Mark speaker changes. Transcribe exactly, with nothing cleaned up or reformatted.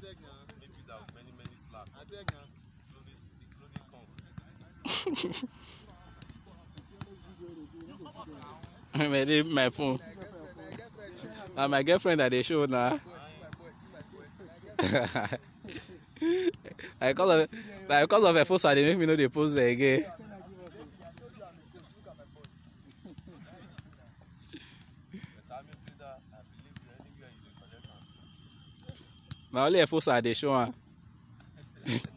Speaker 1: Midfielder with many, many slaps.
Speaker 2: I beg now.
Speaker 1: Clothing, the clothing come.
Speaker 3: My phone. Uh, my girlfriend that they show now. I call of I call of a post they make me know they post there again. My only a post they show.